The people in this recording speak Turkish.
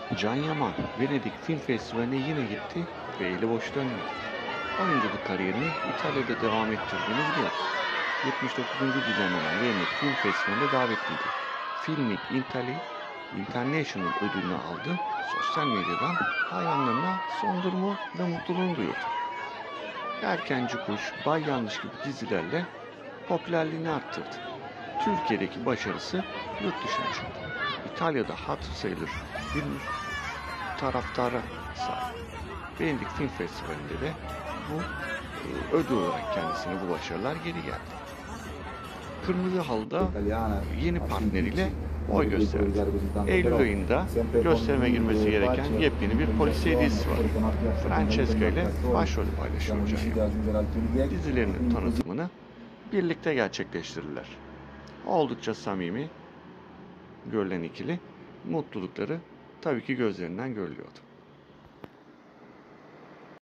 Can Yaman, Venedik Film Festivali'ne yine gitti ve eli boş dönmedi. Oyunculuk kariyerini İtalya'da devam ettirdiğini biliyoruz. 79. düzenlenen Venedik Film Festivali'ne davetliydi. Filming Italy International ödülünü aldı. Sosyal medyadan hayranlarına son durumu ve mutluluğunu duyurdu. Erkenci Kuş, Bay Yanlış gibi dizilerle popülerliğini arttırdı. Türkiye'deki başarısı yurt dışına çıktı. İtalya'da hatır sayılır bir taraftara sahip. Venedik Film Festivali'nde de bu ödül olarak kendisine bu başarılar geri geldi. Kırmızı Halı'da yeni partneriyle boy gösterdi. Eylül ayında gösterime girmesi gereken yepyeni bir polisiye dizisi var. Francesca ile başrolü paylaşıyor Can. Dizilerinin tanıtımını birlikte gerçekleştirirler. Oldukça samimi görülen ikili mutlulukları tabii ki gözlerinden görülüyordu.